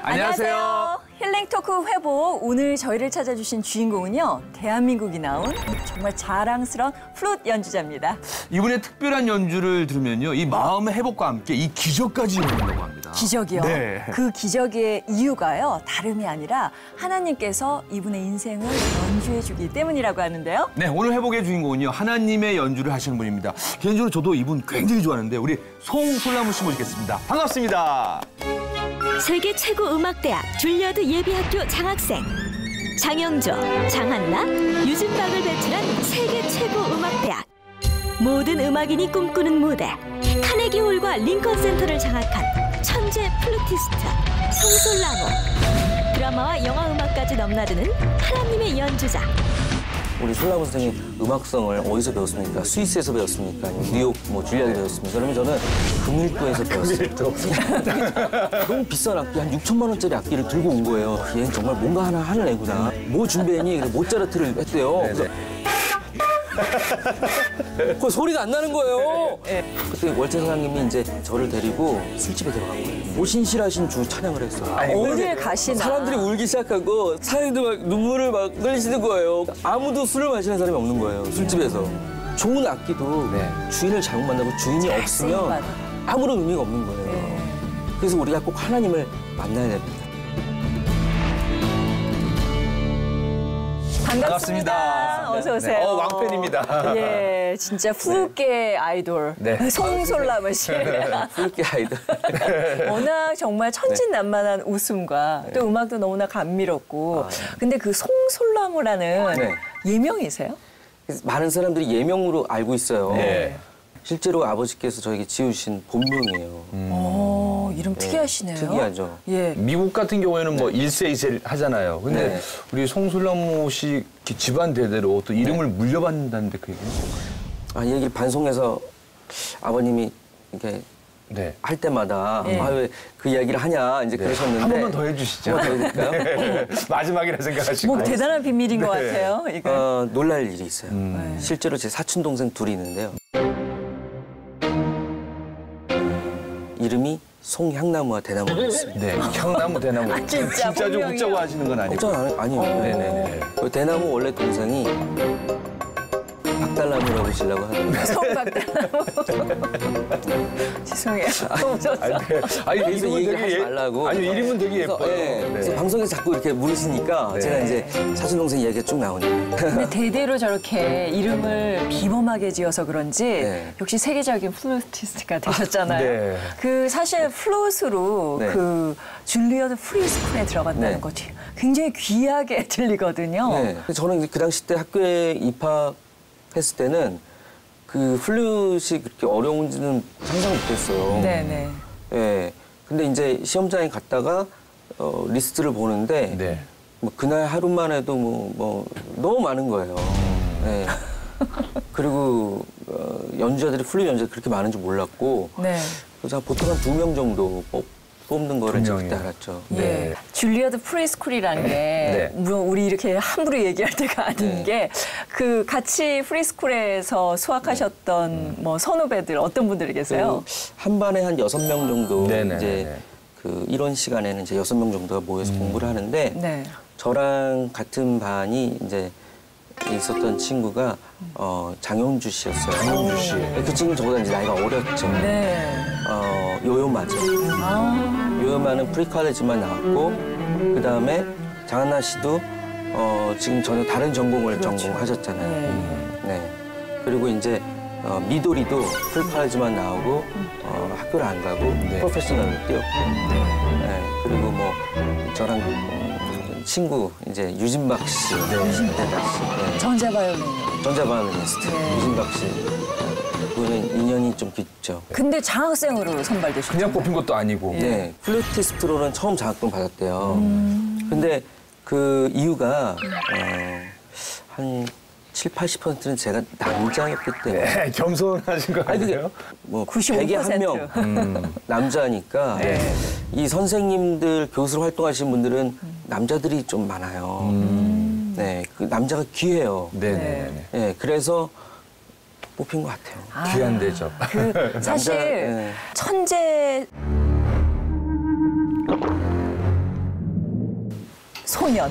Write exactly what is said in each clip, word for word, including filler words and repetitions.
안녕하세요. 힐링 토크 회복. 오늘 저희를 찾아주신 주인공은요, 대한민국이 나온 정말 자랑스러운 플룻 연주자입니다. 이분의 특별한 연주를 들으면요, 이 마음의 회복과 함께 이 기적까지 일어난다고 합니다. 기적이요? 네. 그 기적의 이유가요, 다름이 아니라 하나님께서 이분의 인생을 연주해주기 때문이라고 하는데요. 네, 오늘 회복의 주인공은요, 하나님의 연주를 하시는 분입니다. 개인적으로 저도 이분 굉장히 좋아하는데 우리 송솔나무 씨 모시겠습니다. 반갑습니다. 세계 최고 음악대학 줄리어드 예비학교 장학생 장영조, 장한나, 유진박을 배출한 세계 최고 음악대학. 모든 음악인이 꿈꾸는 무대 카네기홀과 링컨센터를 장악한 천재 플루티스트 송솔나무. 드라마와 영화 음악까지 넘나드는 하나님의 연주자. 우리 솔나무 선생님 음악성을 어디서 배웠습니까? 스위스에서 배웠습니까? 아니면 뉴욕, 뭐 줄리아드 배웠습니까? 그러면 저는 금일도에서 배웠어요. 너무 비싼 악기, 한 육천만 원짜리 악기를 들고 온 거예요. 얘는 정말 뭔가 하나 하는 애구나. 뭐 준비했니? 그래서 모차르트를 했대요. 그래서 그 소리가 안 나는 거예요. 그때 월체 사장님이 이제 저를 데리고 술집에 들어간 거예요. 모신실하신 주 찬양을 했어요. 아니, 어딜 가시나. 사람들이 울기 시작하고 사장님도 막 눈물을 막 흘리시는 거예요. 아무도 술을 마시는 사람이 없는 거예요, 술집에서. 좋은 악기도 네. 주인을 잘못 만나고 주인이 없으면 아무런 의미가 없는 거예요. 네. 그래서 우리가 꼭 하나님을 만나야 됩니다. 반갑습니다. 반갑습니다. 어서 오세요. 네. 어, 왕팬입니다. 예, 진짜 플룻계 네. 아이돌 네. 송솔나무 씨. 플룻계 아이돌. 워낙 정말 천진난만한 웃음과 네. 또 음악도 너무나 감미롭고. 아, 네. 근데 그 송솔나무라는 네. 예명이세요? 많은 사람들이 예명으로 알고 있어요. 네. 실제로 아버지께서 저에게 지으신 본명이에요. 음. 오, 이름 네, 특이하시네요. 특이하죠. 예. 미국 같은 경우에는 뭐 네. 일세 이세 하잖아요. 근데 네. 우리 송솔나무 씨 집안 대대로 또 이름을 네. 물려받는다는데 그 얘기는 뭔가요? 아, 이 얘기를 방송에서 아버님이 이렇게 네. 할 때마다 네. 아, 왜 그 이야기를 하냐 이제 네. 그러셨는데 한 번만 더 해주시죠. 한 번 더 해드릴까요? 네. 마지막이라 생각하시고. 뭐 대단한 비밀인 네. 것 같아요. 이거. 어, 놀랄 일이 있어요. 음. 네. 실제로 제 사촌 동생 둘이 있는데요. 이름이 송향나무와 대나무였습니다. 네, 향나무, 대나무. 아, 진짜, 진짜 좀 웃자고 하시는 건 아니고. 웃자고 아니요. 네네네. 그 대나무 원래 동생이 박달나무라고 지려고 하는데. 송박달나무. 죄송해요. 너무 좋았어. 아니, 그래서 얘기하지 예, 말라고. 아니, 이름은 되게 예뻐요. 그래서, 네. 네. 그래서 방송에서 자꾸 이렇게 물으시니까 네. 제가 이제 사촌 동생 이야기가 쭉 나오니까. 근데 대대로 저렇게 이름을 비범하게 지어서 그런지 네. 역시 세계적인 플루티스트가 되셨잖아요. 아, 네. 그 사실 플룻으로 네. 그 줄리어드 프리스쿨에 들어간다는 네. 것이 굉장히 귀하게 들리거든요. 네. 저는 그 당시 때 학교에 입학했을 때는 그 플룻이 그렇게 어려운지는 상상 못했어요. 네네. 네. 근데 이제 시험장에 갔다가 어, 리스트를 보는데 네. 뭐 그날 하루만 해도 뭐, 뭐 너무 많은 거예요. 네. 그리고 어, 연주자들이 플룻 연주자들이 그렇게 많은 줄 몰랐고 네. 그래서 보통 한 두 명 정도 뽑, 뽑는 거를 이제 그때 알았죠. 예. 네. 줄리어드 프리스쿨이라는 게 네. 물론 우리 이렇게 함부로 얘기할 때가 아닌 네. 게 그 같이 프리스쿨에서 수학하셨던 네. 뭐 선후배들 어떤 분들이 계세요? 그 한 반에 한 여섯 명 정도 네네. 이제 그 이런 시간에는 이제 여섯 명 정도가 모여서 음. 공부를 하는데 네. 저랑 같은 반이 이제 있었던 친구가 어, 장영주 씨였어요. 장영주 씨. 그 친구 저보다 이제 나이가 어렸죠. 네. 어, 요요마죠. 아. 요요마는 프리컬리지만 나왔고 음. 그 다음에 장한나 씨도 어, 지금 전혀 다른 전공을 그렇죠. 전공하셨잖아요. 네. 네. 그리고 이제 어, 미도리도 프리컬리지만 나오고 어, 학교를 안 가고 네. 프로페셔널로 뛰었고 네. 그리고 뭐 저랑 친구 이제 유진박 씨, 네. 유진박 씨, 네. 전자바이올린, 전자바이올리니스트 네. 유진박 씨, 그분은 인연이 좀 깊죠. 근데 장학생으로 선발되셨죠? 그냥 뽑힌 것도 아니고. 네, 네. 플루티스트로는 처음 장학금 받았대요. 음. 근데 그 이유가 어, 한 칠, 팔십 퍼센트는 제가 남자였기 때문에. 네, 겸손하신 거 아니에요? 뭐 백에 한 명 음. 남자니까 네. 이 선생님들 교수로 활동하시는 분들은 남자들이 좀 많아요. 음. 네, 그 남자가 귀해요. 네네. 네, 그래서 뽑힌 것 같아요. 아, 귀한 대접. 그 사실 남자, 네. 천재 소년.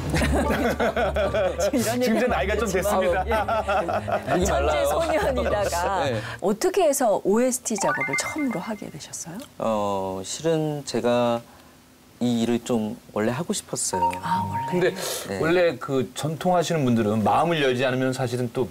이런 지금 제 나이가 좀 됐습니다. 예. 천재 소년이다가 네. 어떻게 해서 오에스티 작업을 처음으로 하게 되셨어요? 어, 실은 제가 이 일을 좀 원래 하고 싶었어요. 아, 원래? 근데 네. 원래 그 전통하시는 분들은 마음을 열지 않으면 사실은 또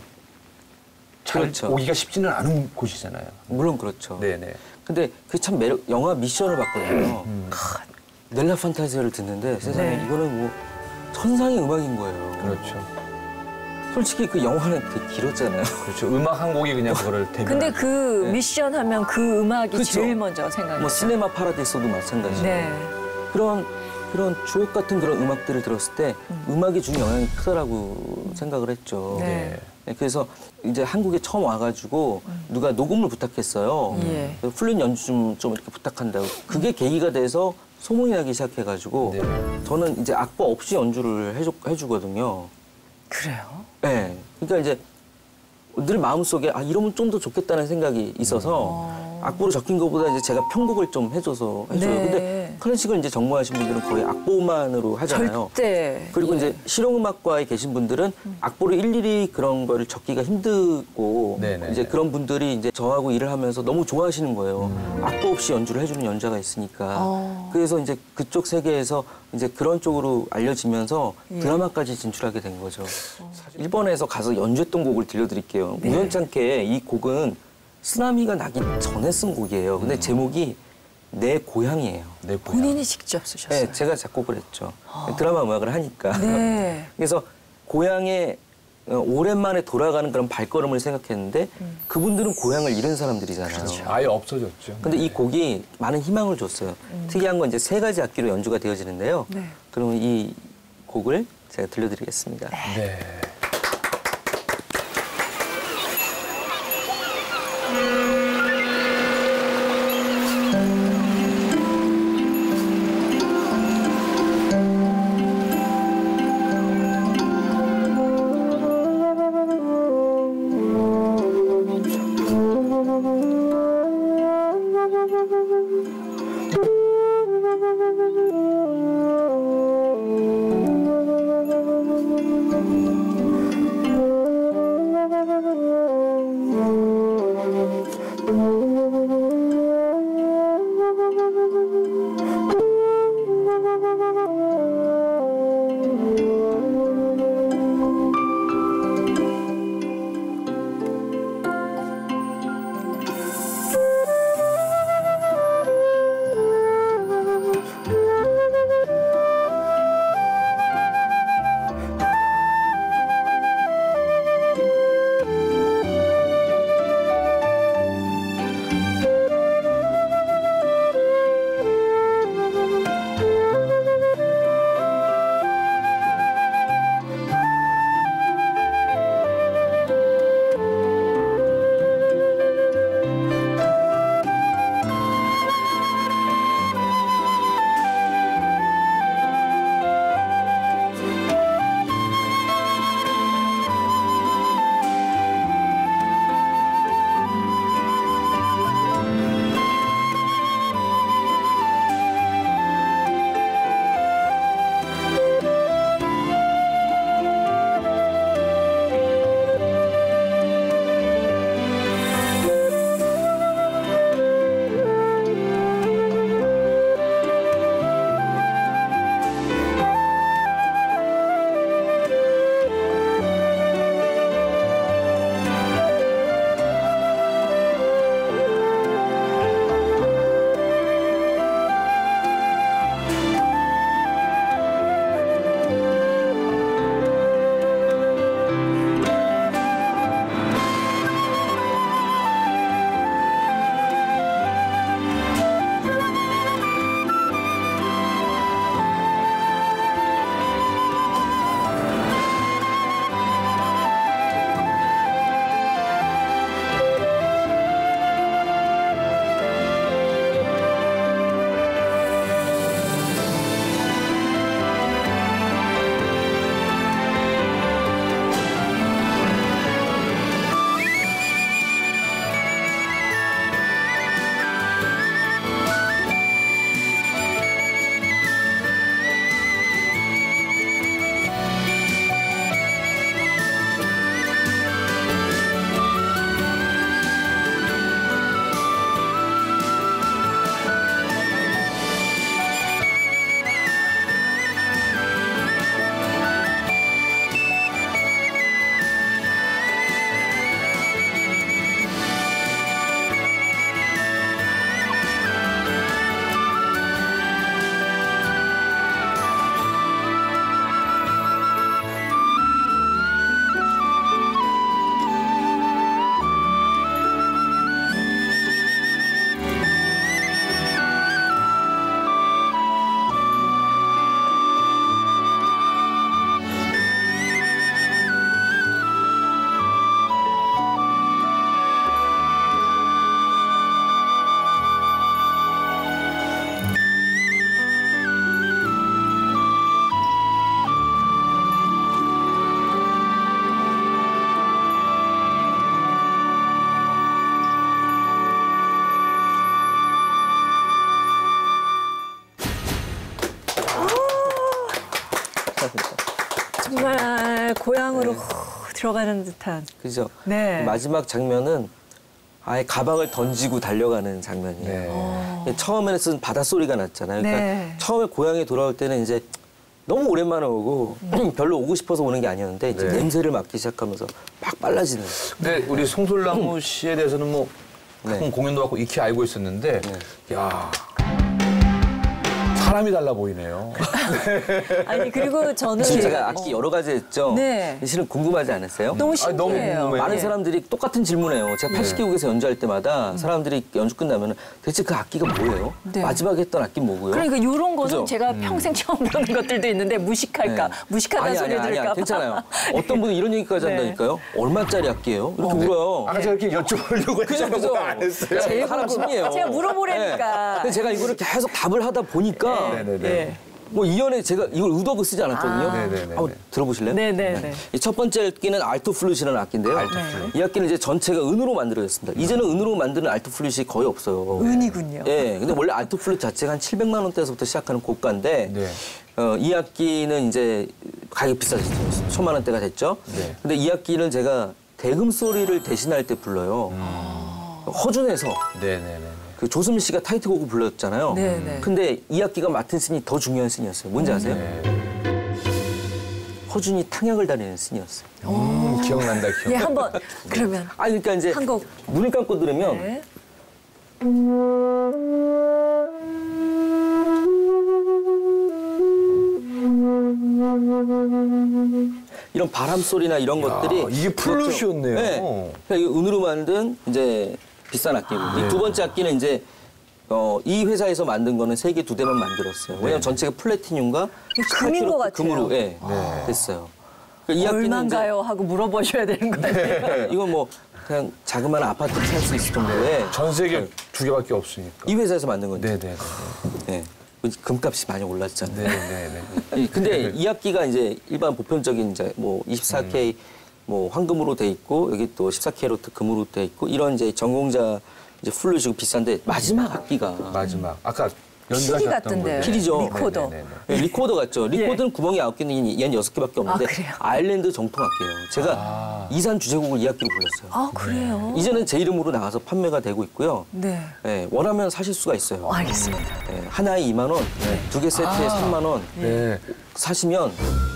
잘 그렇죠. 오기가 쉽지는 않은 곳이잖아요. 물론 그렇죠. 네네. 근데 그 참 매력, 영화 미션을 봤거든요. 음. 넬라 판타지아를 듣는데 세상에 네. 이거는 뭐 천상의 음악인 거예요. 그렇죠. 솔직히 그 영화는 되게 길었잖아요. 그렇죠. 음악 한 곡이 그냥 그거를 대변. 근데 그 네. 미션 하면 그 음악이 그렇죠. 제일 먼저 생각나요. 뭐 시네마 파라디소도 마찬가지고. 네. 그런 그런 주옥 같은 그런 음악들을 들었을 때 음. 음악이 준 영향이 크다라고 생각을 했죠. 네. 네, 그래서 이제 한국에 처음 와가지고 음. 누가 녹음을 부탁했어요. 예. 플룻 연주 좀, 좀 이렇게 부탁한다고. 그게 계기가 돼서 소문이 나기 시작해가지고 네. 저는 이제 악보 없이 연주를 해주, 해주거든요. 그래요? 네. 그러니까 이제 늘 마음속에 아 이러면 좀 더 좋겠다는 생각이 있어서 음. 악보로 적힌 것보다 이제 제가 편곡을 좀 해줘서 해줘요. 네. 근데 클래식을 이제 전공하신 분들은 거의 악보만으로 하잖아요. 절대. 그리고 예. 이제 실용음악과에 계신 분들은 음. 악보를 일일이 그런 거를 적기가 힘들고 네네. 이제 그런 분들이 이제 저하고 일을 하면서 너무 좋아하시는 거예요. 음. 악보 없이 연주를 해주는 연주자가 있으니까. 어. 그래서 이제 그쪽 세계에서 이제 그런 쪽으로 알려지면서 예. 드라마까지 진출하게 된 거죠. 어. 일본에서 가서 연주했던 곡을 들려드릴게요. 네. 우연찮게 이 곡은 쓰나미가 나기 전에 쓴 곡이에요. 근데 음. 제목이 내 고향이에요. 내 고향. 본인이 직접 쓰셨어요? 네, 제가 작곡을 했죠. 어. 드라마 음악을 하니까. 네. 그래서 고향에 오랜만에 돌아가는 그런 발걸음을 생각했는데 음. 그분들은 고향을 잃은 사람들이잖아요. 그렇죠. 아예 없어졌죠. 근데 이 곡이 많은 희망을 줬어요. 음. 특이한 건 이제 세 가지 악기로 연주가 되어지는데요. 네. 그러면 이 곡을 제가 들려드리겠습니다. 네. 정말 고향으로 네. 후 들어가는 듯한. 그죠. 네. 마지막 장면은 아예 가방을 던지고 달려가는 장면이에요. 네. 처음에는 쓴 바닷소리가 났잖아요. 그러니까 네. 처음에 고향에 돌아올 때는 이제 너무 오랜만에 오고 음. 별로 오고 싶어서 오는 게 아니었는데 이제 네. 냄새를 맡기 시작하면서 막 빨라지는. 근데 우리 송솔나무 씨에 대해서는 뭐 큰 네. 공연도 받고 익히 알고 있었는데 네. 야 사람이 달라 보이네요. 아니 그리고 저는 지금 제가 악기 여러 가지 했죠. 네. 실은 궁금하지 않았어요? 너무 신기해요. 아니, 너무 궁금해요. 많은 사람들이 똑같은 질문해요. 제가 팔십 개국에서 연주할 때마다 음. 사람들이 연주 끝나면 대체 그 악기가 뭐예요? 네. 마지막에 했던 악기 뭐고요? 그러니까 이런 거는 그죠? 제가 음. 평생 처음 보는 것들도 있는데 무식할까? 네. 무식하다는 아니, 소리 아니, 들을까 아니, 봐. 괜찮아요. 어떤 분은 이런 얘기까지 네. 한다니까요. 얼마짜리 악기예요? 이렇게 어, 물어요. 네. 아까 제가 이렇게 여쭤보려고 했잖아요. 안 했어요. 제가 사람 심리예요. 제가 물어보라니까. 네. 근데 제가 이거를 계속 답을 하다 보니까 네. 네네네. 네. 뭐 이연에 제가 이걸 의도하고 쓰지 않았거든요. 아. 한번 들어보실래요? 네네네. 네. 이 첫 번째 악기는 알토 플룻이라는 악기인데요. 알토 플룻. 이 악기는 이제 전체가 은으로 만들어졌습니다. 이제는 은으로 만드는 알토 플룻이 거의 없어요. 은이군요. 예. 근데 원래 알토 플룻 자체가 한 칠백만 원대에서부터 시작하는 고가인데 네. 어, 이 악기는 이제 가격이 비싸졌죠. 천만 원대가 됐죠. 네. 근데 이 악기를 제가 대금 소리를 대신할 때 불러요. 음. 허준에서. 네네네. 그 조수민 씨가 타이틀곡을 불렀잖아요. 네네. 근데 이 악기가 맡은 씬이 더 중요한 씬이었어요. 뭔지 아세요? 네. 허준이 탕약을 다니는 씬이었어요. 음, 기억난다, 기억. 예, 한번 그러면. 아, 그러니까 이제 한 곡. 눈을 감고 들으면 네. 이런 바람 소리나 이런 야, 것들이 이게 플룻이었네요. 네. 그러니까 은으로 만든 이제 비싼 악기고 아, 이 두 번째 악기는 이제 어, 이 회사에서 만든 거는 세개 두 대만 만들었어요. 왜냐면 네. 전체가 플래티늄과 금인 것 같아요. 금으로 예, 네. 됐어요. 그러니까 이 얼마인가요? 하고 물어보셔야 되는 거 아니에요? 네. 이건 뭐 그냥 자그마한 아파트 살 수 있을 정도의 전 세계 두 개밖에 없으니까. 이 회사에서 만든 거죠. 네네. 네. 금값이 많이 올랐잖아요. 네네네. 근데 이 악기가 이제 일반 보편적인 이제 뭐 이십사 케이 음. 뭐 황금으로 돼 있고 여기 또 십사 캐로트 금으로 돼 있고 이런 이제 전공자 이제 플룻이고 비싼데 마지막 악기가 마지막 아까 피리 같던데요. 피리죠. 리코더. 네, 리코더 같죠. 리코더는 예. 구멍이 아홉 개는 얘는 여섯 개밖에 없는데 아, 아일랜드 정통 악기예요. 제가 아. 이산 주제곡을 이 악기로 불렀어요. 아 그래요? 네. 이제는 제 이름으로 나가서 판매가 되고 있고요. 네. 네 원하면 사실 수가 있어요. 어, 알겠습니다. 네, 하나에 이만 원, 네. 두 개 세트에 아. 삼만 원 네. 사시면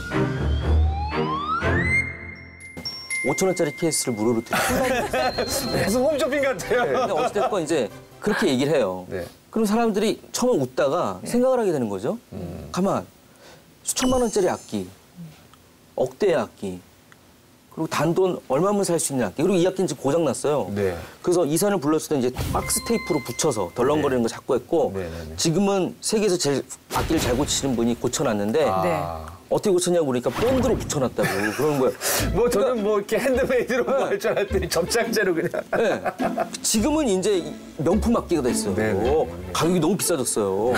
오천 원짜리 케이스를 무료로 드려요. 무슨 홈쇼핑 같아요. 네. 근데 어찌됐건 이제 그렇게 얘기를 해요. 네. 그럼 사람들이 처음 웃다가 네. 생각을 하게 되는 거죠. 음. 가만, 수천만 원짜리 악기, 억대의 악기, 그리고 단돈 얼마면 살 수 있는 악기. 그리고 이 악기는 지금 고장났어요. 네. 그래서 이 산을 불렀을 때 이제 박스 테이프로 붙여서 덜렁거리는 네. 거 자꾸 했고 네, 네, 네. 지금은 세계에서 제일 악기를 잘 고치시는 분이 고쳐놨는데 아. 네. 어떻게 고쳤냐고 그러니까 본드로 붙여놨다고 그러는 거예요. 뭐 저는 그러니까, 뭐 이렇게 핸드메이드로 네. 할 줄 알았더니 접착제로 그냥. 네. 지금은 이제 명품 악기가 됐어요. 네, 네. 가격이 너무 비싸졌어요.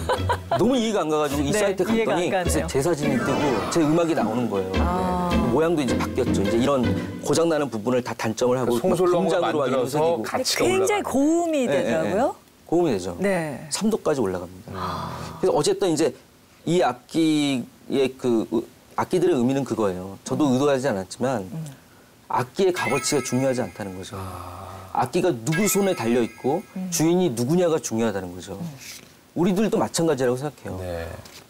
너무 이해가 안 가가지고 이 네, 사이트에 갔더니 그래서 제 사진이 뜨고 제 음악이 나오는 거예요. 아. 네. 모양도 이제 바뀌었죠. 이제 이런 고장나는 부분을 다 단점을 하고 송솔로가 만들어서 가치가 굉장히 고음이 네, 되더라고요. 네, 네. 고음이 되죠. 네. 삼 도까지 올라갑니다. 아. 그래서 어쨌든 이제 이 악기의 그 악기들의 의미는 그거예요. 저도 의도하지 않았지만 음. 악기의 값어치가 중요하지 않다는 거죠. 아. 악기가 누구 손에 달려 있고 음. 주인이 누구냐가 중요하다는 거죠. 음. 우리들도 마찬가지라고 생각해요. 네.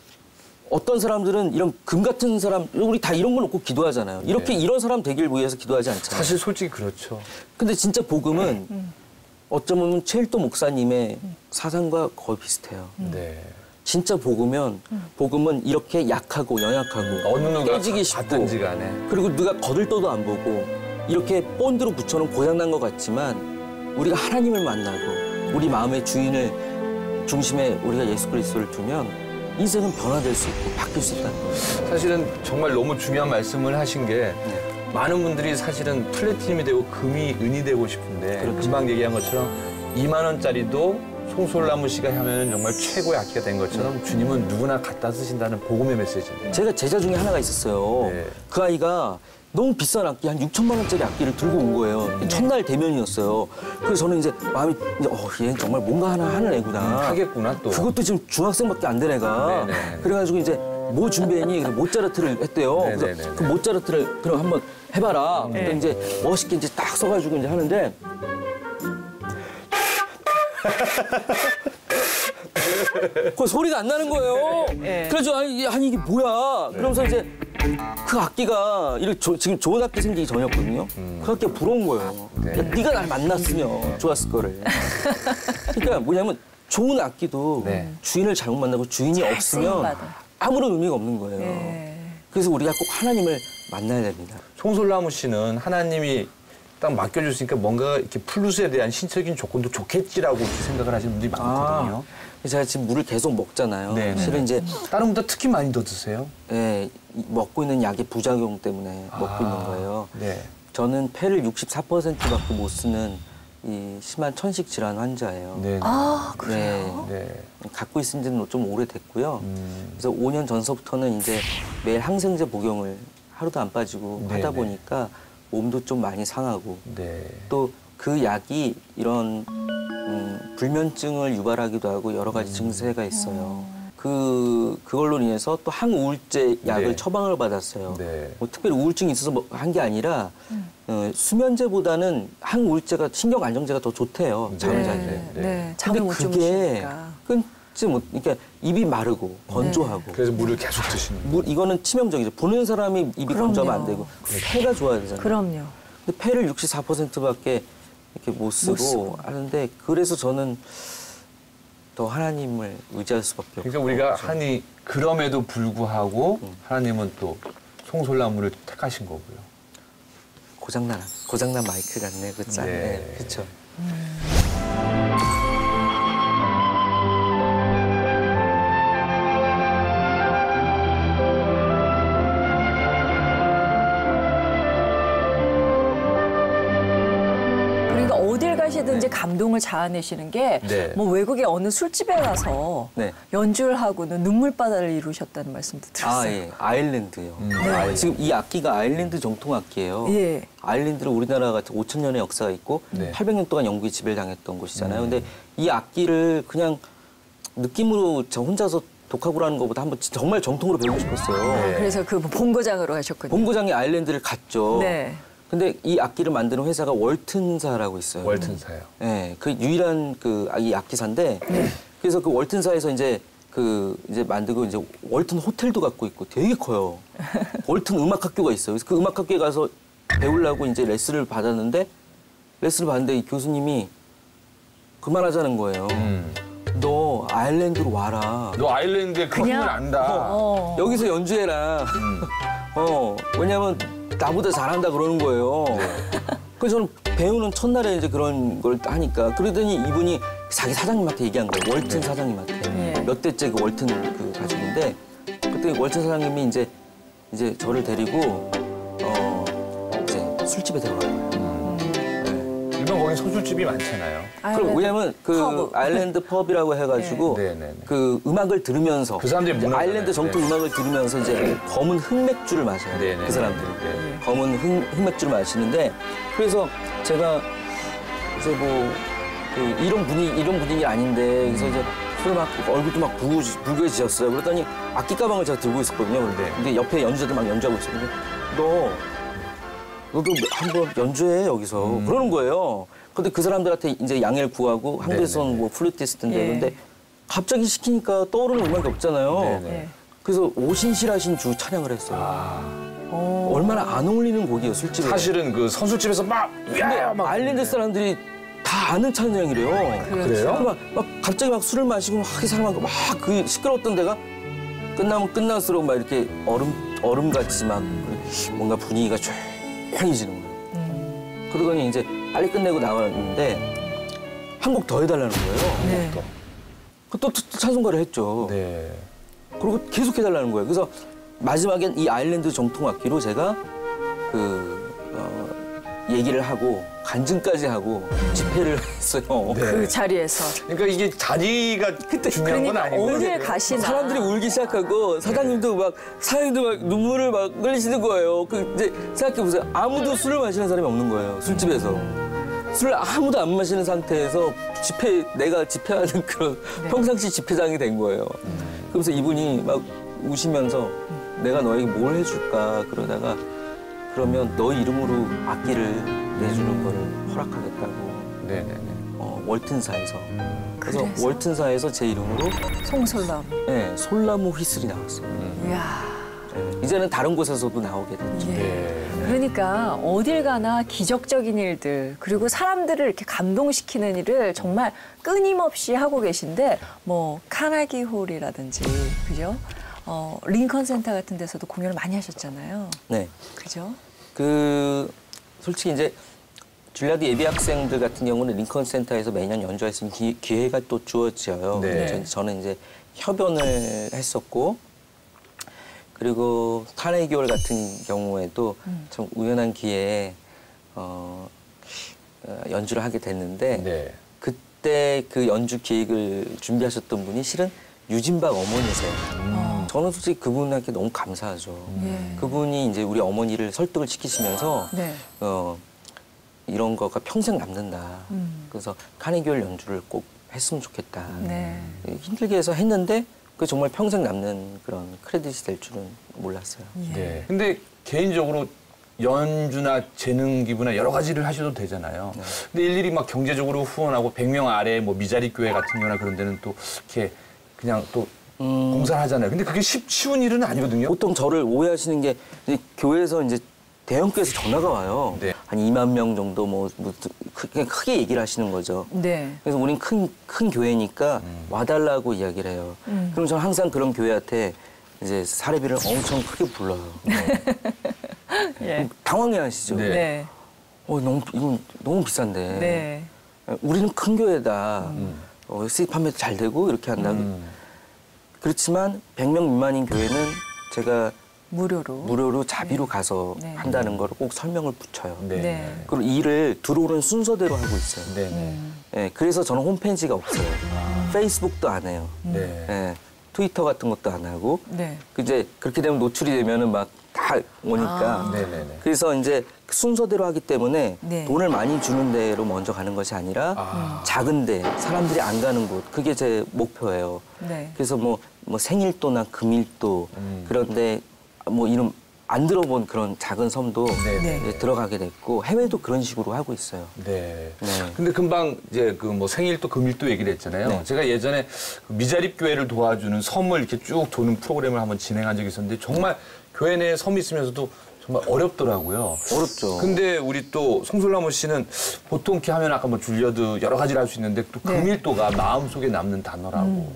어떤 사람들은 이런 금 같은 사람, 우리 다 이런 거 놓고 기도하잖아요. 이렇게 네. 이런 사람 되길 위해서 기도하지 않잖아요. 사실 솔직히 그렇죠. 근데 진짜 복음은 음. 어쩌면 최일도 목사님의 음. 사상과 거의 비슷해요. 네. 진짜 복음은 음. 복음은 이렇게 약하고 연약하고 어느 누가 깨지기 쉽고 그리고 누가 거들떠도 안 보고 이렇게 본드로 붙여놓은 고장난 것 같지만 우리가 하나님을 만나고 우리 마음의 주인을 중심에 우리가 예수 그리스도를 두면 인생은 변화될 수 있고 바뀔 수 있다는 거예요. 사실은 정말 너무 중요한 말씀을 하신 게 네. 많은 분들이 사실은 플래티늄이 되고 금이 은이 되고 싶은데 그렇죠. 금방 얘기한 것처럼 이만 원짜리도 송솔나무 씨가 하면 정말 최고의 악기가 된 것처럼 네. 주님은 누구나 갖다 쓰신다는 복음의 메시지입니다. 제가 제자 중에 하나가 있었어요. 네. 그 아이가 너무 비싼 악기, 한 육천만 원짜리 악기를 들고 온 거예요. 네. 첫날 대면이었어요. 그래서 저는 이제 마음이, 이제, 어, 얘는 정말 뭔가 하나 하는 애구나. 음, 하겠구나, 또. 그것도 지금 중학생밖에 안 된 애가. 네네. 그래가지고 이제 뭐 준비했니? 그래서 모차르트를 했대요. 그래서 네네네네. 그 모차르트를 그럼 한번 해봐라. 네. 그래서 이제 멋있게 이제 딱 써가지고 이제 하는데 그 소리가 안 나는 거예요. 네. 그래서 아니, 이게- 아니 이게 뭐야? 그러면서 이제 그 악기가 이렇게 조- 지금 좋은 악기 생기기 전이었거든요. 그 악기가 부러운 거예요. 네. 야, 네가 날 만났으면 좋았을 거를. 그러니까 뭐냐면 좋은 악기도 네. 주인을 잘못 만나고 주인이 없으면 쓰임받아. 아무런 의미가 없는 거예요. 네. 그래서 우리가 꼭 하나님을 만나야 됩니다. 송솔나무 씨는 하나님이 딱 맡겨줬으니까 뭔가 이렇게 플루스에 대한 신체적인 조건도 좋겠지라고 이렇게 생각을 하시는 분들이 많거든요. 아, 제가 지금 물을 계속 먹잖아요. 네네. 실은 이제 다른 분보다 특히 많이 더 드세요? 예, 이- 먹고 있는 약의 부작용 때문에 먹고 있는 거예요. 네. 저는 폐를 육십사 퍼센트밖에 못 쓰는 이 심한 천식 질환 환자예요. 네. 아, 그래요? 네. 네. 갖고 있은 지는 좀 오래됐고요. 음. 그래서 오 년 전서부터는 이제 매일 항생제 복용을 하루도 안 빠지고 네네. 하다 보니까 몸도 좀 많이 상하고 네. 또 그 약이 이런 음, 불면증을 유발하기도 하고 여러 가지 증세가 있어요. 그 그걸로 인해서 또 항우울제 약을 네. 처방을 받았어요. 네. 뭐 특별히 우울증이 있어서 한 게 아니라 어, 수면제보다는 항우울제가 신경 안정제가 더 좋대요. 잠을 네. 잘 때. 네. 네. 네. 잠을 근데 못 그게 주무시니까. 끊지 못, 그러니까 입이 마르고 건조하고. 그래서 물을 계속 드시는 거예요. 물, 이거는 치명적이죠. 보는 사람이 입이 그럼요. 건조하면 안 되고 폐가 좋아야 되잖아요. 그럼요. 근데 폐를 육십사 퍼센트밖에 이렇게 못 쓰고, 못 쓰고. 하는데 그래서 저는 더 하나님을 의지할 수밖에 없어요. 그러니까 우리가 하니 그럼에도 불구하고 하나님은 또 송솔나무를 택하신 거고요. 고장난 고장난 마이크 같네, 그렇죠? 네. 네, 그렇죠. 그러니까 어딜 가시든지 감동을 자아내시는 게 뭐 네. 외국의 어느 술집에 가서 네. 연주를 하고는 눈물바다를 이루셨다는 말씀도 들었어요. 아, 예, 아일랜드요. 음, 네. 아일랜드. 지금 이 악기가 아일랜드 정통 악기예요. 예. 아일랜드는 우리나라가 오천 년의 역사가 있고 네. 팔백 년 동안 영국이 지배를 당했던 곳이잖아요. 근데 이 악기를 그냥 느낌으로 저 혼자서 독학으로 하는 것보다 한번 정말 정통으로 배우고 싶었어요. 네. 그래서 그 본고장으로 하셨군요. 본고장이 아일랜드를 갔죠. 네. 근데 이 악기를 만드는 회사가 월튼사라고 있어요. 월튼사요. 네, 그 유일한 그 이 악기사인데 그래서 그 월튼사에서 이제 그 이제 만들고 이제 월튼 호텔도 갖고 있고 되게 커요. 월튼 음악 학교가 있어요. 그래서 그 음악 학교에 가서 배우려고 이제 레슨을 받았는데 레슨을 받는데 이 교수님이 그만하자는 거예요. 음. 너 아일랜드로 와라. 너 아일랜드의 그 그냥- 힘을 안다. 어. 여기서 연주해라. 어, 왜냐면 나보다 잘한다 그러는 거예요. 그래서 저는 배우는 첫날에 이제 그런 걸 하니까 그러더니 이분이 자기 사장님한테 얘기한 거예요. 월튼 사장님한테. 네. 몇 대째 그 월튼 그 가족인데 그때 월튼 사장님이 이제 이제 저를 데리고 어 이제 술집에 들어간 거예요. 일반 거기 소술집이 많잖아요. 그럼 왜냐면 그 퍼브. 아일랜드 펍이라고 해가지고 네. 네, 네, 네. 그 음악을 들으면서 그 사람들이 이제 문화잖아요. 아일랜드 정통 네. 음악을 들으면서 이제 검은 흑맥주를 마셔요. 네, 네, 그 사람들은 네. 검은 흑, 흑맥주를 마시는데 그래서 제가 이제 뭐 그 이런 분위 이런 분위기 아닌데 그래서 이제 술을 막 얼굴도 막 부구, 부개지셨어요. 그랬더니 악기 가방을 제가 들고 있었거든요. 네. 근데 옆에 연주자들 막 연주하고 있었는데 너 너도 한번 연주해 여기서 음. 그러는 거예요. 근데 그 사람들한테 이제 양해를 구하고 한국에서는 네네네. 뭐 플루티스트인데 예. 근데 갑자기 시키니까 떠오르는 음악이 없잖아요. 네네. 네. 그래서 오신실하신 주 찬양을 했어요. 어. 얼마나 안 어울리는 곡이에요 술집에. 사실은 그 선술집에서 막 근데 야! 막 아일랜드 사람들이 다 아는 찬양이래요. 그래요? 막, 막 갑자기 막 술을 마시고 막 그 사람하고 막 그 시끄러웠던 데가 끝나면 끝날수록 막 이렇게 얼음 얼음 같이 막 뭔가 분위기가 조용해지는 거예요. 그러더니 이제 빨리 끝내고 나왔는데 한 곡 더 해달라는 거예요. 네. 그 또 찬송가를 했죠. 네. 그리고 계속 해달라는 거예요. 그래서 마지막엔 이 아일랜드 정통 악기로 제가 그 어, 얘기를 하고 간증까지 하고 집회를 했어요. 네. 그 자리에서. 그러니까 이게 자리가 중요한 건 그러니까 아니고 어딜 가시나. 사람들이 울기 시작하고 사장님도 막 사장님도 막 눈물을 막 흘리시는 거예요. 그 이제 생각해 보세요. 아무도 술을 마시는 사람이 없는 거예요. 술집에서 술을 아무도 안 마시는 상태에서 집회 내가 집회하는 그런 평상시 집회장이 된 거예요. 그러면서 이분이 막 우시면서 내가 너에게 뭘 해줄까 그러다가 그러면 너 이름으로 악기를 내주는 거를 허락하겠다고. 네네네. 어, 월튼사에서. 그래서, 그래서? 월튼사에서 제 이름으로 송솔나무. 네, 솔나무 휘슬이 나왔어요. 음. 이야. 네, 이제는 다른 곳에서도 나오게 됐죠. 예. 네. 그러니까 어딜 가나 기적적인 일들 그리고 사람들을 이렇게 감동시키는 일을 정말 끊임없이 하고 계신데 뭐 카네기 홀이라든지 그죠? 어, 링컨 센터 같은 데서도 공연을 많이 하셨잖아요. 네. 그죠? 그 솔직히 이제 줄리아드 예비 학생들 같은 경우는 링컨 센터에서 매년 연주할 수 있는 기, 기회가 또 주어져요. 네. 저, 저는 이제 협연을 했었고 그리고 카네기 홀 같은 경우에도 음. 참 우연한 기회에 어, 연주를 하게 됐는데 네. 그때 그 연주 기획을 준비하셨던 분이 실은 유진박 어머니세요. 음. 저는 솔직히 그분한테 너무 감사하죠. 예. 그분이 이제 우리 어머니를 설득을 시키시면서 네. 어, 이런 거가 평생 남는다. 음. 그래서 카네기 홀 연주를 꼭 했으면 좋겠다. 네. 힘들게 해서 했는데 그 정말 평생 남는 그런 크레딧이 될 줄은 몰랐어요. 예. 네. 근데 개인적으로 연주나 재능 기부나 여러 가지를 하셔도 되잖아요. 네. 근데 일일이 막 경제적으로 후원하고 백 명 아래 뭐 미자리 교회 같은 경우나 그런 데는 또 이렇게 그냥 또 음, 봉사를 하잖아요. 근데 그게 쉽, 쉬운 일은 아니거든요. 보통 저를 오해하시는 게 이제 교회에서 이제 대형 교회에서 전화가 와요. 네. 한 이만 명 정도 뭐, 뭐 크게, 크게 얘기를 하시는 거죠. 네. 그래서 우린 큰, 큰 교회니까 와달라고 이야기를 해요. 음. 그럼 저는 항상 그런 교회한테 이제 사례비를 엄청 크게 불러요. 예. 당황해 하시죠. 네. 네. 어, 너무, 이건 너무 비싼데. 네. 우리는 큰 교회다. 어, 씨디 판매도 잘 되고 이렇게 한다. 음. 그렇지만 백 명 미만인 교회는 제가 무료로. 무료로 자비로 가서 네. 한다는 걸 꼭 설명을 붙여요. 네. 네. 그리고 일을 들어오는 순서대로 하고 있어요. 네. 네. 음. 예, 그래서 저는 홈페이지가 없어요. 아. 페이스북도 안 해요. 네. 예, 트위터 같은 것도 안 하고. 네. 그 이제 그렇게 되면 노출이 되면은 막 다 오니까. 아. 네네네. 그래서 이제 순서대로 하기 때문에 네. 돈을 많이 주는 데로 먼저 가는 것이 아니라 아. 작은 데, 사람들이 안 가는 곳. 그게 제 목표예요. 네. 그래서 뭐, 뭐 생일도나 금일도 음. 그런데 뭐 이름 안 들어본 그런 작은 섬도 네네. 이제 들어가게 됐고 해외도 그런 식으로 하고 있어요. 네. 네. 근데 금방 이제 그 뭐 생일도 금일도 얘기를 했잖아요. 네. 제가 예전에 그 미자립 교회를 도와주는 섬을 이렇게 쭉 도는 프로그램을 한번 진행한 적이 있었는데 정말 교회 내에 섬이 있으면서도 정말 어렵더라고요. 어렵죠. 근데 우리 또 송솔나무 씨는 보통 이렇게 하면 아까 뭐 줄리어드 여러 가지를 할 수 있는데 또 네. 금일도가 마음속에 남는 단어라고. 음.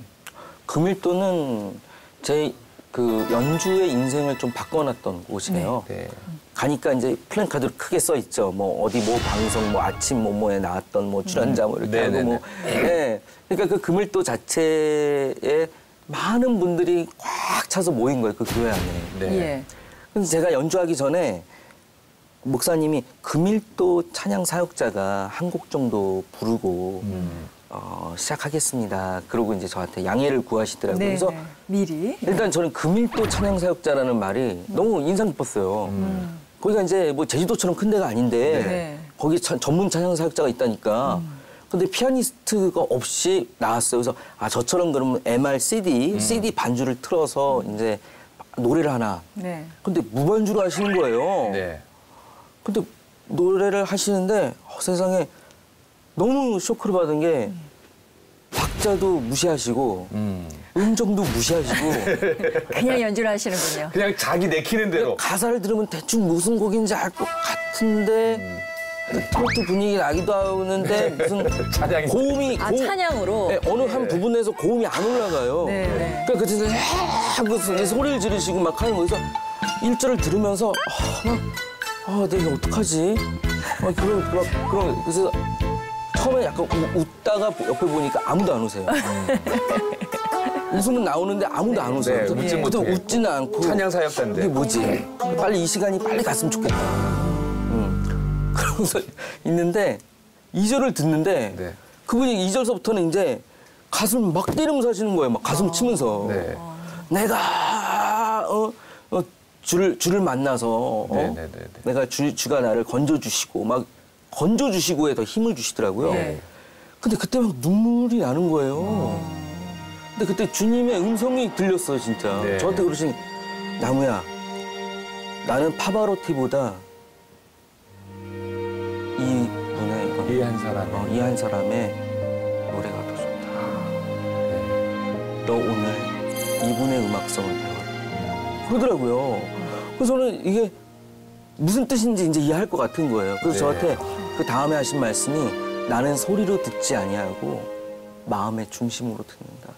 금일도는 제 그 연주의 인생을 좀 바꿔놨던 곳이에요. 네. 가니까 이제 플랜카드로 크게 써 있죠. 뭐 어디 뭐 방송 뭐 아침 뭐뭐에 나왔던 뭐 출연자 뭐 이렇게 네네네. 하고 뭐. 네. 그러니까 그 금일도 자체에 많은 분들이 꽉 차서 모인 거예요. 그 교회 안에. 네. 예. 그래서 제가 연주하기 전에 목사님이 금일도 찬양 사역자가 한 곡 정도 부르고 음. 어, 시작하겠습니다. 그러고 이제 저한테 양해를 구하시더라고요. 네. 그래서 미리. 일단 저는 금일도 찬양 사역자라는 말이 너무 인상 깊었어요. 음. 거기가 이제 뭐 제주도처럼 큰 데가 아닌데 네. 거기 차- 전문 찬양 사역자가 있다니까. 근데 피아니스트가 없이 나왔어요. 그래서 아 저처럼 그러면 엠알 씨디, 씨디 반주를 틀어서 이제 노래를 하나. 네. 근데 무반주로 하시는 거예요. 네. 근데 노래를 하시는데 어, 세상에 너무 쇼크를 받은 게 박자도 무시하시고 음. 음정도 무시하시고 그냥 연주를 하시는군요. 그냥 자기 내키는 대로. 가사를 들으면 대충 무슨 곡인지 알 것 같은데 트로트 분위기 나기도 하는데 무슨 찬양이. 고음이 아, 고음- 찬양으로? 네, 어느 한 부분에서 고음이 안 올라가요. 네, 네. 그러니까 그때는 하고 이제 소리를 지르시고 막 하는 거에서 일 절을 들으면서 아, 막, 아 내가 어떡하지? 막 그런 막 그런 그래서 처음에 약간 우, 웃다가 옆에 보니까 아무도 안 웃어요. 웃음은 나오는데 아무도 안 웃어요. 네, 그래서 웃지 그래서 못해. 웃지는 않고 찬양 사역자인데. 이게 뭐지? 빨리 이 시간이 빨리 갔으면 좋겠다. 음. 그러면서 있는데 이 절을 듣는데 네. 그분이 이 절서부터는 이제 가슴 막 때리면서 하시는 거예요. 막 가슴 치면서. 네. 내가 어, 어, 주를 주를 만나서 어? 네, 네, 네, 네. 내가 주, 주가 나를 건져주시고 막 건져주시고에 더 힘을 주시더라고요. 네. 근데 그때 막 눈물이 나는 거예요. 근데 그때 주님의 음성이 들렸어요, 진짜. 네. 저한테 그러시니, 나무야, 나는 파바로티보다 이 분의 이 한 사람, 어, 이 한 사람의 노래가 더 좋다. 네. 너 오늘 이분의 음악성을 배워라. 그러더라고요. 그래서 저는 이게 무슨 뜻인지 이제 이해할 것 같은 거예요. 그래서 네. 저한테 그 다음에 하신 말씀이 나는 소리로 듣지 아니하고 마음의 중심으로 듣는다.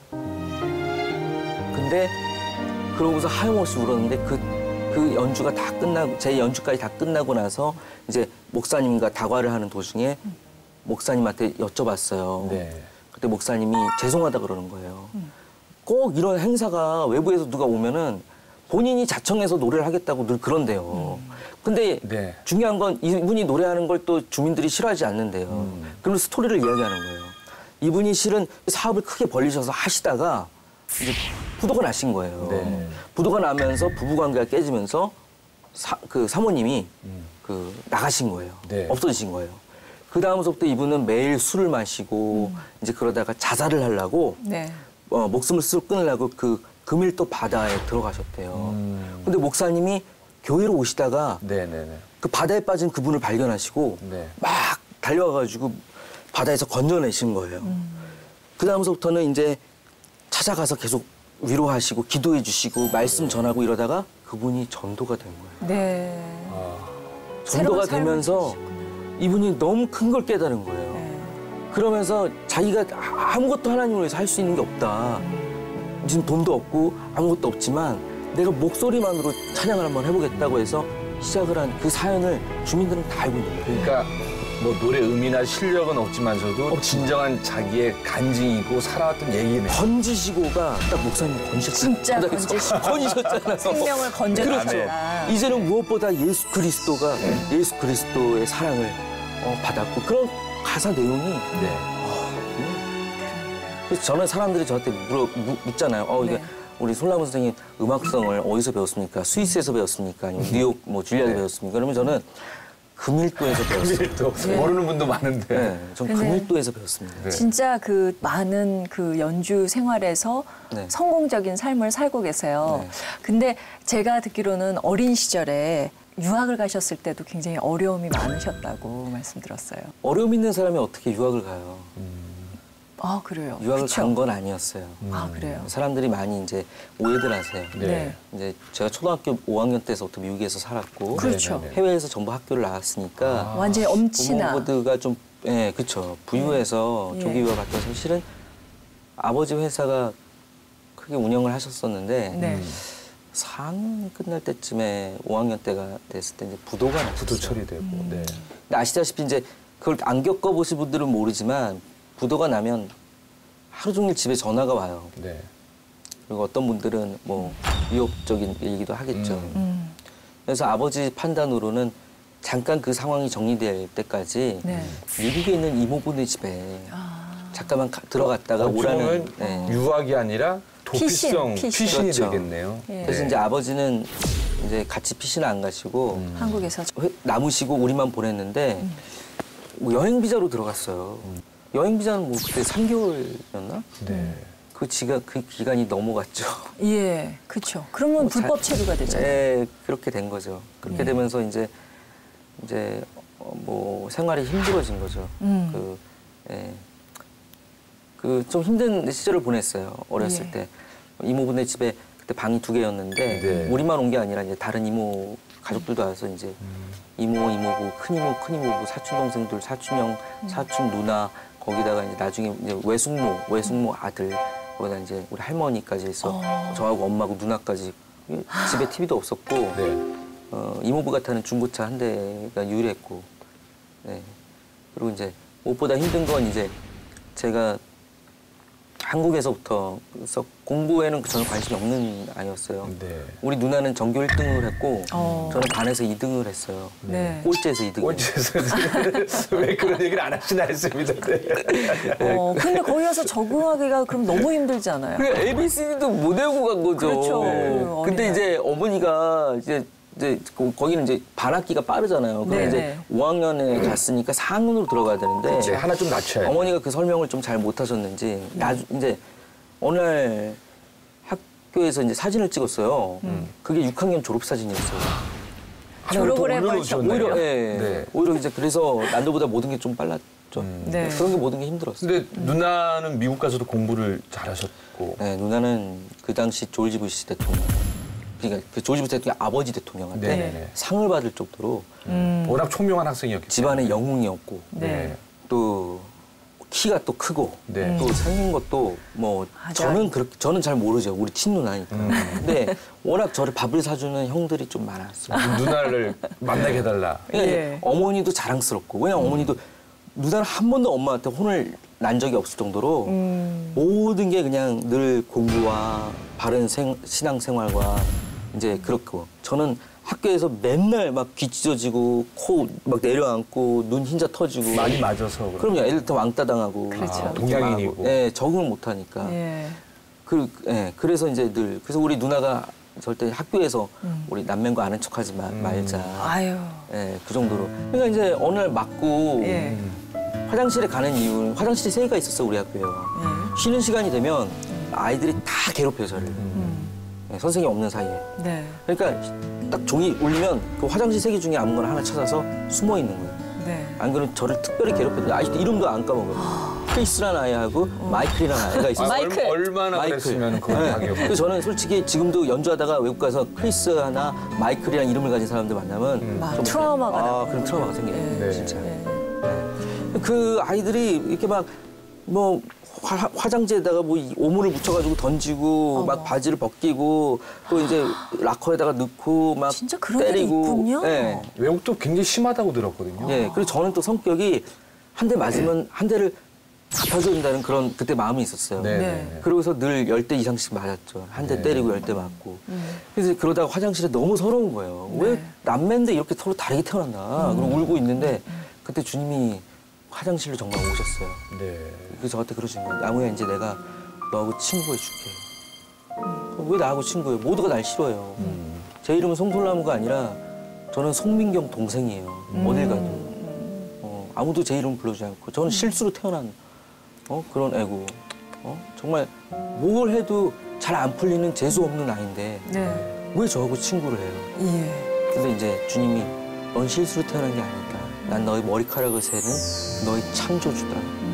근데 그러고서 하염없이 울었는데 그, 그 연주가 다 끝나고 제 연주까지 다 끝나고 나서 이제 목사님과 다과를 하는 도중에 목사님한테 여쭤봤어요. 네. 그때 목사님이 죄송하다 그러는 거예요. 꼭 이런 행사가 외부에서 누가 오면은 본인이 자청해서 노래를 하겠다고 늘 그런대요. 음. 근데 네. 중요한 건 이분이 노래하는 걸 또 주민들이 싫어하지 않는데요. 음. 그럼 스토리를 이야기하는 거예요. 이분이 실은 사업을 크게 벌리셔서 하시다가 이제 부도가 나신 거예요. 네. 부도가 나면서 부부관계가 깨지면서 사, 그 사모님이 음. 그 나가신 거예요. 네. 없어지신 거예요. 그 다음부터 이분은 매일 술을 마시고 음. 이제 그러다가 자살을 하려고 네. 어, 목숨을 쓱 끊으려고 그 금일도 바다에 들어가셨대요. 음. 근데 목사님이 교회로 오시다가 네네네. 그 바다에 빠진 그분을 발견하시고 네. 막 달려와가지고 바다에서 건져내신 거예요. 음. 그 다음서부터는 이제 찾아가서 계속 위로하시고 기도해 주시고 말씀 전하고 이러다가 그분이 전도가 된 거예요. 네. 아. 전도가 되면서 이분이 너무 큰 걸 깨달은 거예요. 네. 그러면서 자기가 아무것도 하나님을 위해서 할 수 있는 게 없다. 음. 지금 돈도 없고 아무것도 없지만 내가 목소리만으로 찬양을 한번 해보겠다고 해서 시작을 한 그 사연을 주민들은 다 알고 있는 거예요. 그러니까 뭐 노래 음이나 실력은 없지만서도 없지만. 진정한 자기의 간증이고 살아왔던 얘기네. 건지시고가 딱 목사님 건지셨잖아요. 진짜 건지시고. 건지셨잖아요. 생명을 건져줬잖아. 그렇죠. 이제는 무엇보다 예수 그리스도가 네. 예수 그리스도의 사랑을 어, 받았고 그런 가사 내용이 네. 그래서 저는 사람들이 저한테 물어, 묻잖아요. 어, 이게 네. 우리 솔라몬 선생님 음악성을 어디서 배웠습니까? 스위스에서 배웠습니까? 아니면 뉴욕, 뭐 줄리아에서 배웠습니까? 그러면 저는 금일도에서 배웠어요. 금일도. 네. 모르는 분도 많은데. 네, 전 금일도에서 배웠습니다. 네. 진짜 그 많은 그 연주 생활에서 네. 성공적인 삶을 살고 계세요. 네. 근데 제가 듣기로는 어린 시절에 유학을 가셨을 때도 굉장히 어려움이 많으셨다고 말씀드렸어요. 어려움 있는 사람이 어떻게 유학을 가요? 음. 아, 그래요? 유학을 간 건 아니었어요. 음. 아, 그래요? 사람들이 많이 이제 오해들 하세요. 네. 이제 제가 초등학교 오 학년 때서부터 미국에서 살았고 그렇죠. 해외에서 전부 학교를 나왔으니까 아. 완전히 엄친아. 부모가 좀, 예, 네, 그렇죠. 부유해서 네. 조기 유학 갔다 사실은 아버지 회사가 크게 운영을 하셨었는데 네. 사 학년 끝날 때쯤에 오 학년 때가 됐을 때 이제 부도가 났어요. 부도 처리되고. 음. 네. 근데 아시다시피 이제 그걸 안 겪어보신 분들은 모르지만 부도가 나면 하루 종일 집에 전화가 와요. 네. 그리고 어떤 분들은 뭐 위협적인 얘기도 하겠죠. 음. 그래서 아버지 판단으로는 잠깐 그 상황이 정리될 때까지 네. 미국에 있는 이모부네 집에 아. 잠깐만 가, 들어갔다가 어, 오라는 네. 유학이 아니라 도피성 피신, 피신. 피신이 그렇죠. 되겠네요. 예. 그래서 네. 이제 아버지는 이제 같이 피신을 안 가시고 음. 한국에서 남으시고 우리만 보냈는데 음. 뭐 여행 비자로 들어갔어요. 음. 여행 비자는 뭐 그때 삼 개월이었나? 네. 그 지가 그 기간이 넘어갔죠. 예, 그렇죠. 그러면 뭐 불법 체류가 되잖아요. 네, 그렇게 된 거죠. 그렇게 예. 되면서 이제 이제 뭐 생활이 힘들어진 거죠. 음. 그, 예. 그 좀 힘든 시절을 보냈어요. 어렸을 예. 때 이모분의 집에 그때 방이 두 개였는데 네. 우리만 온 게 아니라 이제 다른 이모 가족들도 와서 이제 음. 이모, 이모부, 큰이모, 큰이모부, 사촌 동생들, 사촌형, 음. 사촌 누나. 거기다가 이제 나중에 이제 외숙모, 외숙모 아들, 거기다 이제 우리 할머니까지 해서 어. 저하고 엄마하고 누나까지 집에 티비도 없었고 네. 어, 이모부 같은 중고차 한 대가 유일했고 네. 그리고 이제 무엇보다 힘든 건 이제 제가 한국에서부터 그래서 공부에는 전혀 관심이 없는 아이였어요. 네. 우리 누나는 전교 일 등을 했고 어. 저는 반에서 이 등을 했어요. 네. 꼴찌에서 이 등. 꼴찌에서 왜 그런 얘기를 안 하시나 했습니다. 네. 어, 근데 거기 와서 적응하기가 그럼 너무 힘들지 않아요? 그래, 에이비씨디도 못 외우고 간 거죠. 그렇죠. 네. 근데 이제 어머니가 이제 이제 거기는 이제 반학기가 빠르잖아요. 그럼 이제 오 학년에 갔으니까 사 학년으로 들어가야 되는데 네, 하나 좀 낮춰야 어머니가 그 설명을 좀 잘 못하셨는지 나중 이제 어느 날 학교에서 이제 사진을 찍었어요. 음. 그게 육 학년 졸업 사진이었어요. 졸업을 해버리셨네요. 오히려, 예, 네. 오히려 이제 그래서 남들보다 모든 게 좀 빨랐죠. 음. 네. 그런 게 모든 게 힘들었어요. 근데 누나는 미국 가서도 공부를 잘하셨고. 네, 누나는 그 당시 조지 부시 대통령. 그러니까 그 조지 부시 대통령 아버지 대통령한테 네네네. 상을 받을 정도로 음. 워낙 총명한 학생이었기 때문에. 집안의 영웅이었고 네. 또 키가 또 크고 네. 또 생긴 것도 뭐 맞아. 저는 그렇게 저는 잘 모르죠. 우리 친누나니까. 음. 근데 워낙 저를 밥을 사주는 형들이 좀 많았어요. 누나를 만나게 해달라. 그러니까 예. 어머니도 자랑스럽고 왜냐면 음. 어머니도 누나는 한 번도 엄마한테 혼을 난 적이 없을 정도로 음. 모든 게 그냥 늘 공부와 바른 생, 신앙생활과 이제 그렇고 저는 학교에서 맨날 막 귀 찢어지고 코 막 내려앉고 눈 흰자 터지고 많이 맞아서 그럼요. 애들 다 왕따 당하고 그렇죠. 아, 동양인이고 네, 적응을 못 하니까 예. 그 예, 그래서 이제 늘 그래서 우리 누나가 절대 학교에서 음. 우리 남매과 아는 척하지 마, 음. 말자. 아유. 예, 그 정도로. 그러니까 이제 어느 날 맞고 예. 화장실에 가는 이유는 화장실에 세 개가 있었어 우리 학교에요. 예. 쉬는 시간이 되면 아이들이 다 괴롭혀요 저를. 음. 네, 선생님 없는 사이에. 네. 그러니까 딱 종이 울리면 그 화장실 세 개 중에 아무거나 하나 찾아서 숨어 있는 거예요. 네. 안 그러면 저를 특별히 괴롭혔는데 아직도 이름도 안 까먹어요. 크리스라는 아이하고 어. 마이클이라는 아이가 있었어요. 아, 마이클. 얼마나 마이클. 그랬으면 그건 네. 당연히. 그래서 저는 솔직히 지금도 연주하다가 외국 가서 크리스 하나 마이클이라는 이름을 가진 사람들 만나면 음. 좀 트라우마가 아, 그런 트라우마가 생겨요. 네. 진짜. 네. 네. 그 아이들이 이렇게 막 뭐 화장지에다가 뭐 오물을 묻혀가지고 던지고 어머. 막 바지를 벗기고 또 이제 락커에다가 넣고 막 진짜 그런 때리고. 게 있군요. 네. 외국도 굉장히 심하다고 들었거든요. 네. 그리고 저는 또 성격이 한 대 맞으면 한 대를 갚아줘야 된다는 그런 그때 마음이 있었어요. 네. 네. 그러고서 늘 열 대 이상씩 맞았죠. 한 대 네. 때리고 열 대 맞고. 음. 그래서 그러다가 화장실에 너무 서러운 거예요. 네. 왜 남매인데 이렇게 서로 다르게 태어났나. 음. 그리고 울고 있는데 그때 주님이 화장실로 정말 오셨어요. 네. 그래서 저한테 그러신 거예요. 나무야 이제 내가 너하고 친구해줄게. 음. 왜 나하고 친구해요? 모두가 날 싫어해요. 음. 제 이름은 송솔나무가 아니라 저는 송민경 동생이에요. 음. 어딜 가도. 어, 아무도 제 이름 불러주지 않고 저는 실수로 태어난 어? 그런 애고 어? 정말 뭘 해도 잘 안 풀리는 재수 없는 아이인데 네. 왜 저하고 친구를 해요? 예. 근데 이제 주님이 넌 실수로 태어난 게 아니다. 난 너의 머리카락을 세는 너의 창조주다.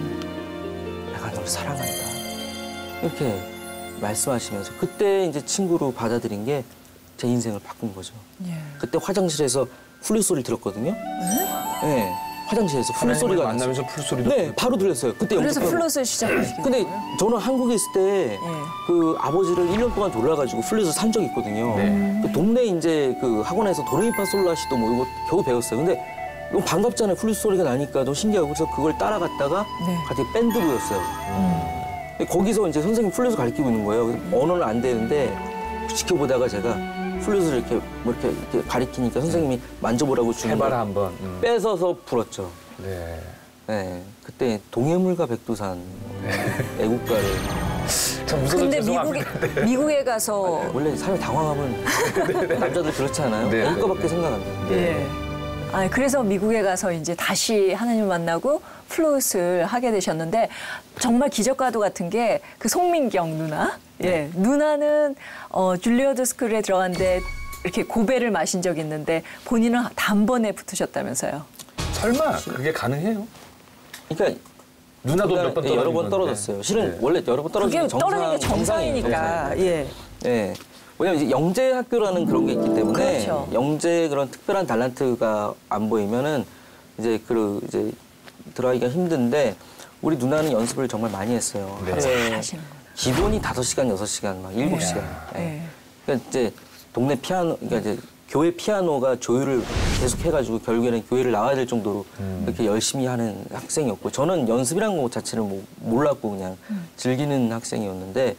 음. 내가 널 사랑한다. 이렇게 말씀하시면서 그때 이제 친구로 받아들인 게 제 인생을 바꾼 거죠. 예. 그때 화장실에서 플룻 소리를 들었거든요. 네? 네. 화장실에서 플룻 소리가 만나면서 플룻 소리도 네, 바로 들렸어요. 그때 그래서 플룻을 시작하시게 근데 저는 한국에 있을 때 그 예. 아버지를 일 년 동안 졸라가지고 플룻을 산 적이 있거든요. 네. 그 동네 이제 그 학원에서 도레미파 솔라시도 뭐 이거 겨우 배웠어요. 근데 너무 반갑잖아요. 플룻 소리가 나니까 너무 신기하고 그래서 그걸 따라갔다가 네. 갑자기 밴드부였어요. 음. 거기서 이제 선생님 플룻을 가르치고 있는 거예요. 그래서 언어는 안 되는데 지켜보다가 제가 플룻을 이렇게 뭐 이렇게, 이렇게 가리키니까 선생님이 만져보라고 주는 해봐라 한번 음. 뺏어서 불었죠. 네. 네. 그때 동해물과 백두산 네. 애국가를. 참 무서워서 근데 죄송합니다. 미국에, 미국에 가서 아니, 원래 사람이 당황하면 남자들 그렇지 않아요? 네. 애국가밖에 생각 안 나요. 네. 네. 아, 그래서 미국에 가서 이제 다시 하나님을 만나고 플룻을 하게 되셨는데 정말 기적과도 같은 게 그 송민경 누나, 네. 예, 누나는 어, 줄리어드 스쿨에 들어갔는데 이렇게 고배를 마신 적이 있는데 본인은 단번에 붙으셨다면서요? 설마 그게 가능해요? 그러니까 누나도 몇 번 떨어진 여러 번 떨어졌어요. 실은 네. 원래 여러 번 떨어지는 게 정상, 떨어지는 게 정상이니까. 예. 네. 왜냐면 이제 영재 학교라는 그런 게 있기 때문에 그렇죠. 영재 그런 특별한 달란트가 안 보이면은 이제 그 이제 들어가기가 힘든데 우리 누나는 연습을 정말 많이 했어요. 네. 하루에 기본이 다섯 시간, 여섯 시간, 막 일곱 시간. 네. 네. 그러니까 이제 동네 피아노, 그러니까 이제 교회 피아노가 조율을 계속 해가지고 결국에는 교회를 나와야 될 정도로 음. 그렇게 열심히 하는 학생이었고 저는 연습이라는 것 자체를 뭐 몰랐고 그냥 음. 즐기는 학생이었는데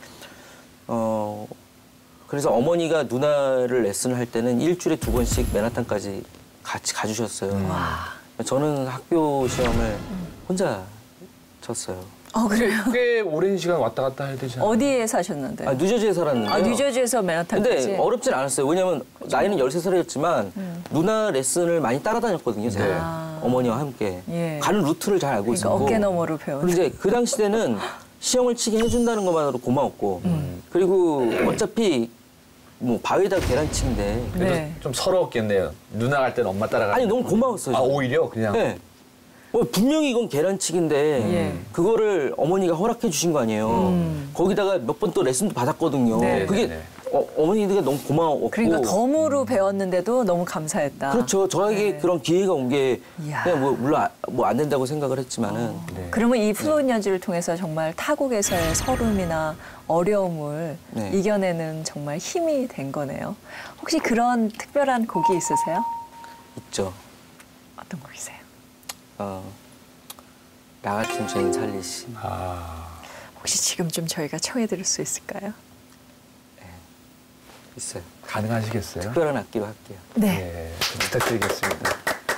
어. 그래서 어머니가 누나를 레슨을 할 때는 일주일에 두 번씩 맨하탄까지 같이 가주셨어요. 음. 저는 학교 시험을 혼자 쳤어요. 어, 그래요? 꽤 오랜 시간 왔다 갔다 해야 되지 않아요? 어디에 사셨는데? 아, 뉴저지에 살았는데요. 아, 뉴저지에서 맨하탄까지? 근데 어렵진 않았어요. 왜냐면 나이는 열세 살이었지만 음. 누나 레슨을 많이 따라다녔거든요. 제가 네. 어머니와 함께. 예. 가는 루트를 잘 알고 그러니까 있었고. 어깨너머로 배우는. 근데 그 당시 때는 시험을 치게 해준다는 것만으로 고마웠고 음. 그리고 어차피 뭐 바위다 계란치기인데 네. 좀 서러웠겠네요. 누나 갈 때는 엄마 따라가. 아니 너무 고마웠어요. 아 오히려 그냥. 네. 어, 분명히 이건 계란치기인데 예. 그거를 어머니가 허락해 주신 거 아니에요. 음. 거기다가 몇 번 또 레슨도 받았거든요. 네. 그게 네. 어, 어머니가 너무 고마웠고. 그러니까 덤으로 배웠는데도 너무 감사했다. 그렇죠. 저에게 네. 그런 기회가 온 게 그냥 뭐 물론 뭐 안 된다고 생각을 했지만은. 어. 네. 그러면 이 플룻 연주를 통해서 정말 타국에서의 서름이나 어려움을 네. 이겨내는 정말 힘이 된 거네요. 혹시 그런 특별한 곡이 있으세요? 있죠. 어떤 곡이세요? 어, 나 같은 죄인 살리시. 아. 혹시 지금 좀 저희가 청해 드릴 수 있을까요? 네, 있어요. 가능하시겠어요? 특별한 악기로 할게요. 네. 네, 부탁드리겠습니다.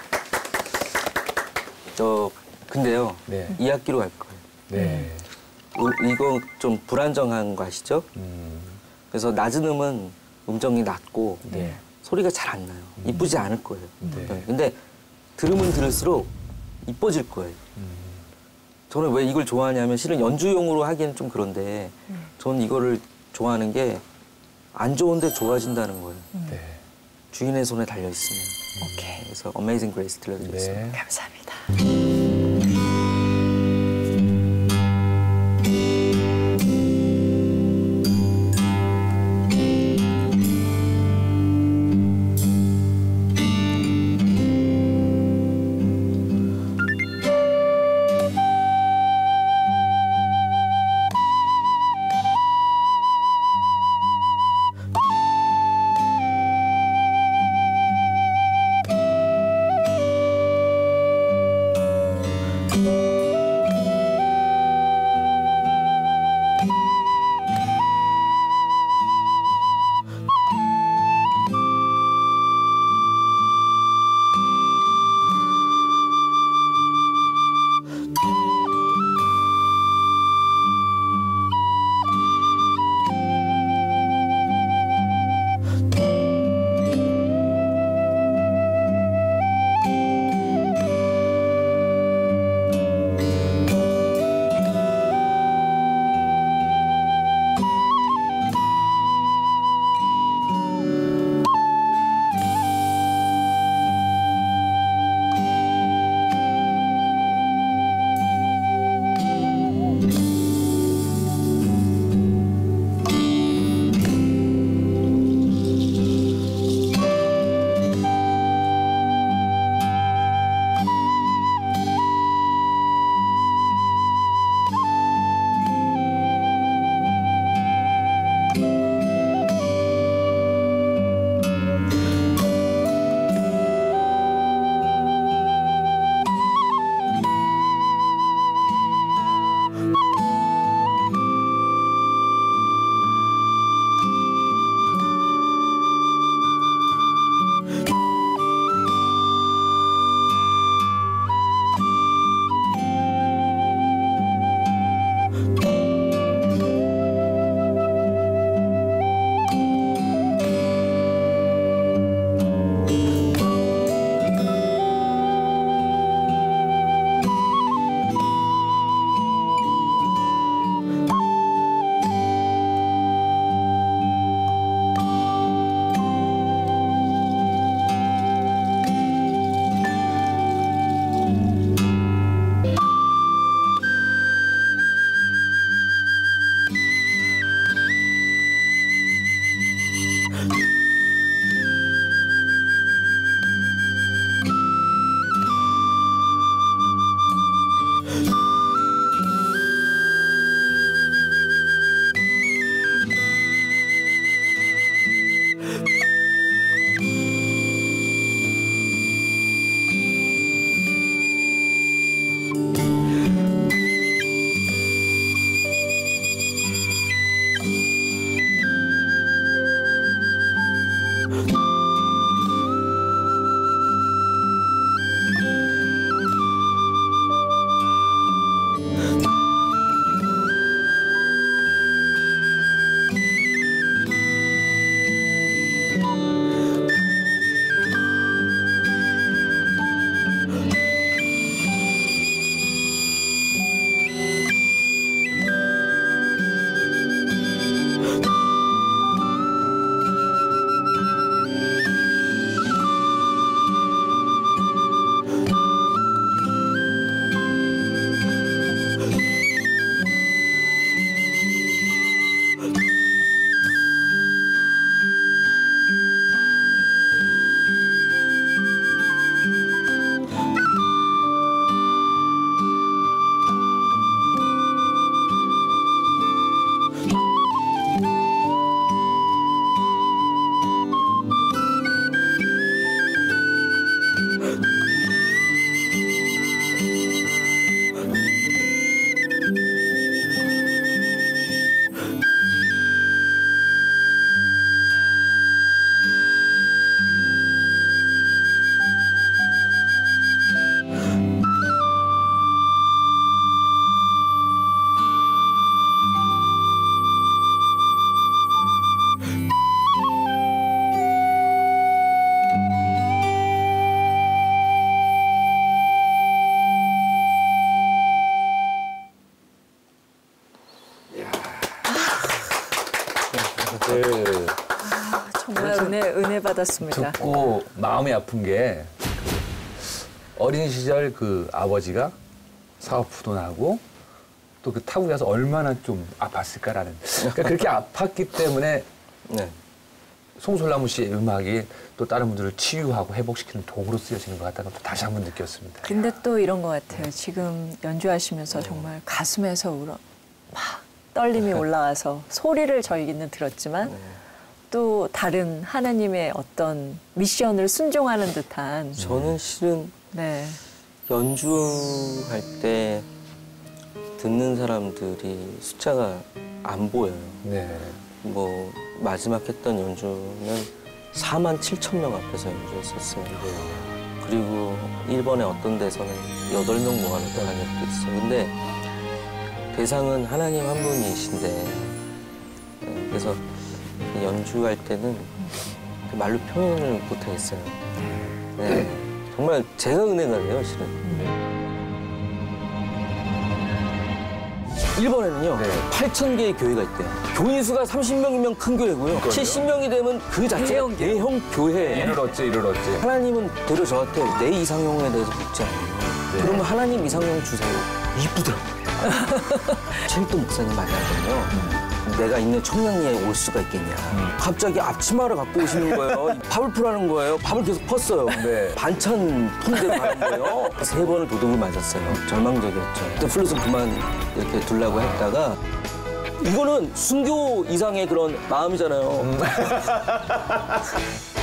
저 근데요, 네. 이 악기로 할 거예요. 네. 음, 이거 좀 불안정한 거 아시죠? 음. 그래서 낮은 음은 음정이 낮고 네. 소리가 잘 안 나요. 음. 이쁘지 않을 거예요. 네. 네. 근데 들으면 들을수록 이뻐질 거예요. 음. 저는 왜 이걸 좋아하냐면 실은 연주용으로 하기에는 좀 그런데 음. 저는 이거를 좋아하는 게 안 좋은데 좋아진다는 거예요. 음. 네. 주인의 손에 달려 있으면. 오케이. 그래서 Amazing Grace 들려드리겠습니다. 네. 감사합니다. 그 아, 정말 은혜 은혜 받았습니다. 듣고 마음이 아픈 게 어린 시절 그 아버지가 사업부도 나고 또 그 타국에 가서 얼마나 좀 아팠을까라는. 그러니까 그렇게 아팠기 때문에 네. 송솔나무 씨의 음악이 또 다른 분들을 치유하고 회복시키는 도구로 쓰여지는 것 같다는 것도 다시 한번 느꼈습니다. 근데 또 이런 것 같아요. 지금 연주하시면서 정말 가슴에서 울어 막 떨림이 올라와서 소리를 저희는 들었지만 또 다른 하나님의 어떤 미션을 순종하는 듯한. 저는 실은 네. 연주할 때 듣는 사람들이 숫자가 안 보여요. 네. 뭐 마지막 했던 연주는 사만 칠천 명 앞에서 연주했었어요. 네. 그리고 일본의 어떤 데서는 여덟 명 모아놓고 한 적도 있어요. 근데 대상은 하나님 한 분이신데 그래서 연주할 때는 말로 표현을 못하겠어요. 네. 정말 제가 은혜가 돼요, 실은. 일본에는요, 네. 팔천 개의 교회가 있대요. 교인 수가 삼십 명이면 큰 교회고요. 그걸요? 칠십 명이 되면 그 자체가 대형 교회예요. 이를 어째, 이를 어째. 하나님은 되려 저한테 내 이상형에 대해서 묻지 않아요. 네. 그러면 하나님 이상형 주세요. 이쁘더라고요. 첼도 목사님 만나거든요. 내가 있는 청량리에 올 수가 있겠냐. 음. 갑자기 앞치마를 갖고 오시는 거예요. 밥을 풀라는 거예요. 밥을 계속 펐어요. 네. 반찬 푼대로 가는 거예요. 세 번을 도둑을 맞았어요. 절망적이었죠. 그때 플루스 그만 이렇게 두려고 했다가 이거는 순교 이상의 그런 마음이잖아요. 음.